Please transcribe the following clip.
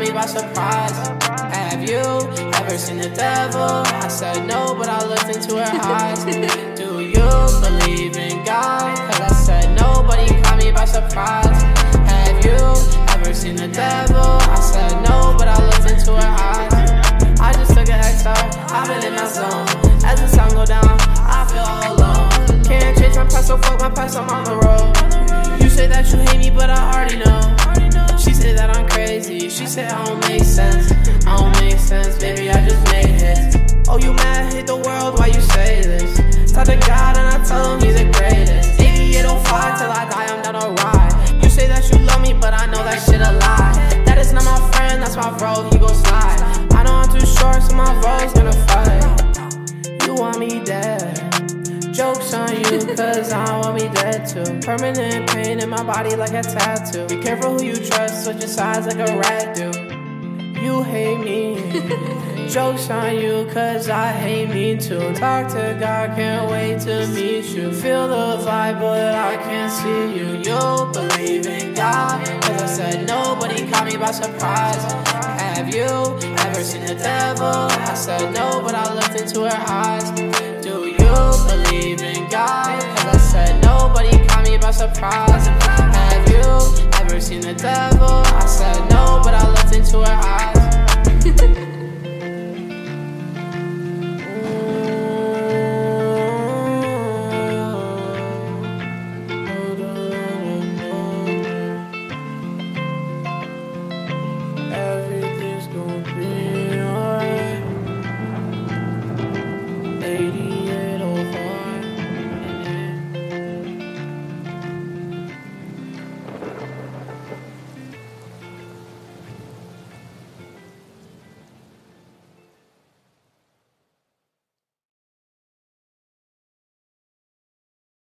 me by surprise. Have you ever seen the devil? I said no, but I looked into her eyes. Do you believe in God? Cause I said nobody caught me by surprise. Have you ever seen the devil? I said no, but I looked into her eyes. I just took an XR, I've been in my zone. As the sun go down, I feel all alone. Can't change my past, so fuck my past, I'm on the road. You say that you hate me, but I already know. She said that I'm crazy, she said I don't make sense. I don't make sense, baby, I just made hits. Oh, you mad, hate the world, why you say this? Talk to God and I tell him he's the greatest. 8805 till I die, I'm down to ride. You say that you love me, but I know that shit a lie. That is not my friend, that's my bro, he gon' slide. I know I'm too short, so my bro's gonna fight. You want me dead, joke's on you, cause I want me dead too. Permanent pain in my body like a tattoo. Be careful who you trust, switch your sides like a rat do. You hate me, joke's on you, cause I hate me too. Talk to God, can't wait to meet you. Feel the vibe, but I can't see you. You believe in God, cause I said nobody caught me by surprise. Have you ever seen the devil? I said no, but I looked into her eyes. Do you believe in God? Cause I said nobody caught me by surprise. Have you ever seen the devil? I said no, but I looked into her eyes.